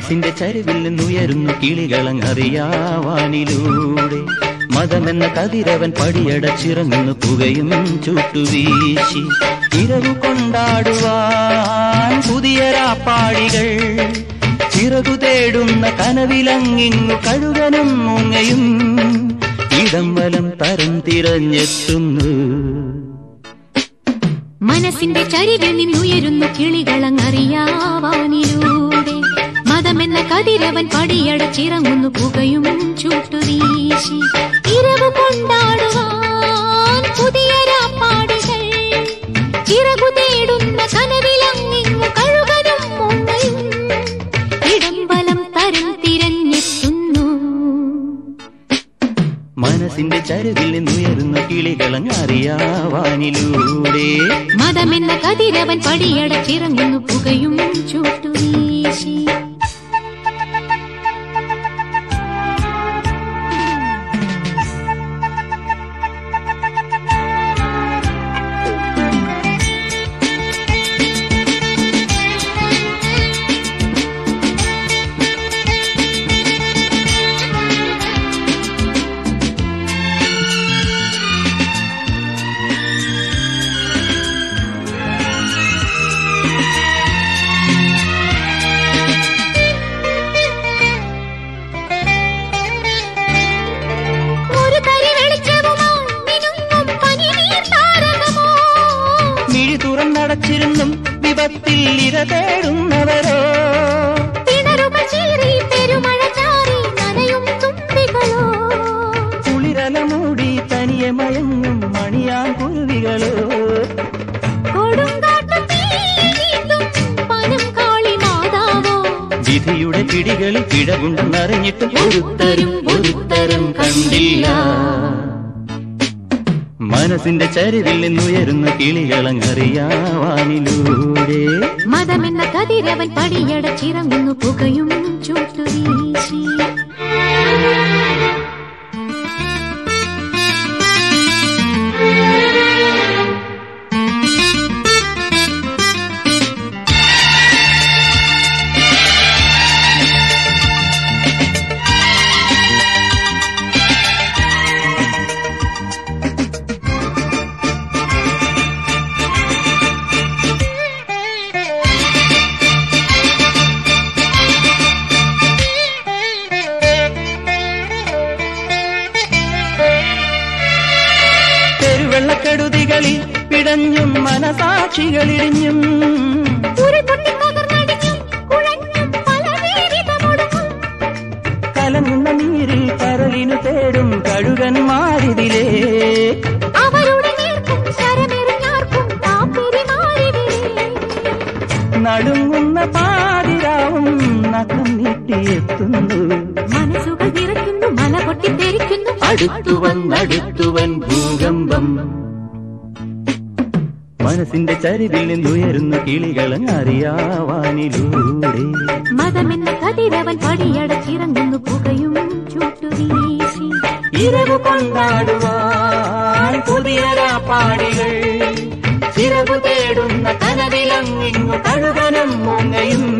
മനസ്സിന്റെ ചരിവിൽ നിന്നുയരുന്നു കിളികളങ്ങറിയാവാനിലൂടെ. മതമെന്ന കതിരവൻ പടിയടച്ചിറങ്ങുന്നു പുകയും ചുട്ടുവീശി. ഇരവു കൊണ്ടാടുവാൻ പുതിയ രാപ്പാടികൾ, ചിറകു തേടുന്ന കനവിലങ്ങിങ്ങു കഴുകനും മുങ്ങയും ഇടം വലം തരം തിരഞ്ഞെത്തുന്നു. മനസ്സിന്റെ ചരിവിൽ നിന്നുയരുന്നു കിളികളങ്ങറിയാവാനിലൂടെ. മതമെന്ന കതിരവൻ പടിയടച്ചിറങ്ങുന്നു പുകയും ചുട്ടുവീശി. ഇരവു കൊണ്ടാടുവാൻ പുതിയ രാപ്പാടികൾ, ചിറകു തേടുന്ന കനവിലങ്ങിങ്ങു കഴുകനും മുങ്ങയും ഇടം വലം തരം തിരഞ്ഞെത്തുന്നു. മനസ്സിന്റെ ചരിവിൽ നിന്നുയരുന്നു കിളികളങ്ങറിയാവാനിലൂടെ. മതമെന്ന കതിരവൻ പടിയടച്ചിറങ്ങുന്നു പുകയും ചുട്ടുവീശി. തുറന്നടച്ചിരുന്നും വിപത്തിൽ ഇര തേടുന്നവരോ, കുളിരല മൂടി തനിയെ മയങ്ങും മണിയാൻ കുരുവികളോ, വിധിയുടെ പിടികളിൽ പിഴവുണ്ടെന്നറിഞ്ഞിട്ടും ഒരുത്തരം കണ്ടില്ല. മനസ്സിന്റെ ചരിവിൽ നിന്നുയരുന്ന കിളികളങ്ങറിയാവാനിലൂടെ. മതമെന്ന കതിരവൻ പടിയടച്ചിറങ്ങുന്നു പുകയും ചുട്ടുവീശി. വെള്ളക്കെടുതികളിൽ പിടഞ്ഞും മനസാക്ഷികളിടിഞ്ഞും കലങ്ങുന്ന നീരിൽ കരലിനു തേടും കഴുകന്മാരിതിലേ. നടുങ്ങുന്ന പാതിരാവും നഖം നീട്ടിയെത്തുന്നു. മനസ്സുകൾ വിറയ്ക്കുന്നു, മല പൊട്ടിത്തെറിക്കുന്നു. അടുത്തുവൻ ഭൂകമ്പം. മനസ്സിന്റെ ചരിവിൽ നിന്നുയരുന്നു കിളികളങ്ങറിയാവാനിലൂടെ. മതമെന്ന കതിരവൻ പടിയടച്ചിറങ്ങുന്നു പുകയും ചുട്ടുവീശി. ഇരവു കൊണ്ടാടുവാൻ പുതിയ രാപ്പാടികൾ, ചിറകു തേടുന്ന കനവിലങ്ങിങ്ങു കഴുകനും മുങ്ങയും